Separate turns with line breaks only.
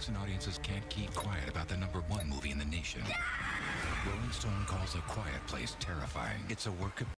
critics and audiences can't keep quiet about the #1 movie in the nation. Rolling Stone calls A Quiet Place terrifying. It's a work of